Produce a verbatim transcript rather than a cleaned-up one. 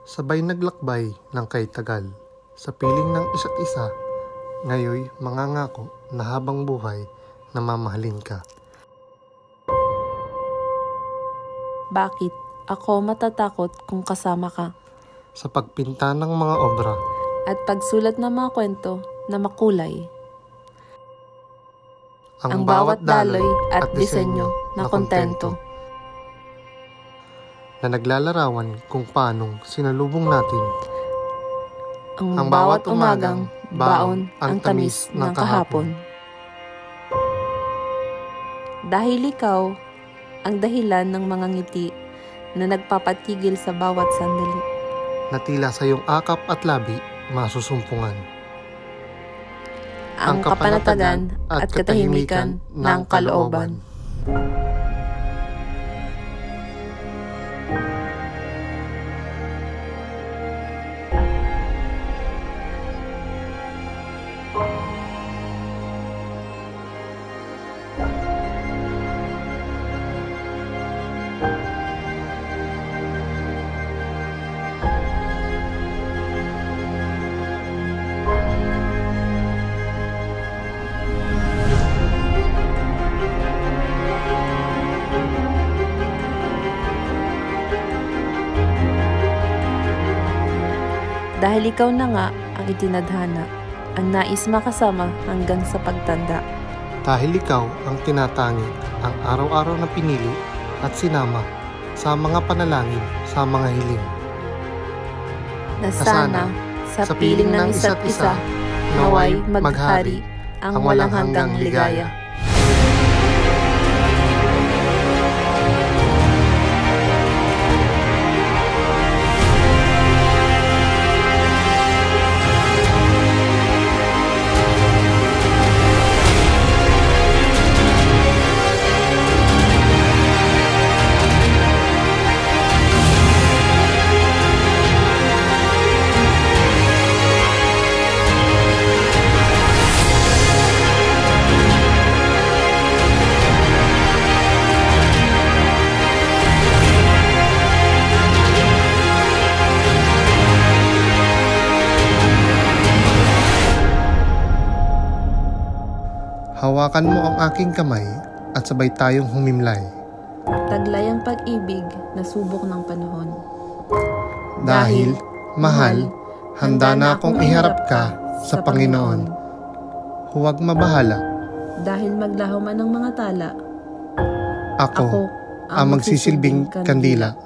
Sabay naglakbay ng kay tagal sa piling ng isa't isa. Ngayoy mangangako na habang buhay na mamahalin ka. Bakit ako matatakot kung kasama ka? Sa pagpinta ng mga obra At pagsulat ng mga kwento na makulay. Ang, ang bawat daloy at disenyo na kontento. Na naglalarawan kung paanong sinalubong natin ang, ang bawat umagang baon ang tamis ng kahapon. Dahil ikaw ang dahilan ng mga ngiti na nagpapatigil sa bawat sandali. Na tila sa iyong akap at labi masusumpungan. Ang kapanatagan at katahimikan ng kalooban. Dahil ikaw na nga ang itinadhana, ang nais makasama hanggang sa pagtanda. Dahil ikaw ang tinatangi, ang araw-araw na pinili at sinama sa mga panalangin, sa mga hiling. Na sana, sa piling ng isa't isa, naway maghari ang walang hanggang ligaya. Hawakan mo ang aking kamay at sabay tayong humimlay. Taglay ang pag-ibig na subok ng panahon. Dahil, mahal, handa na akong iharap ka sa Panginoon. Huwag mabahala. Dahil maglaho man ng mga tala, Ako, ang magsisilbing kandila.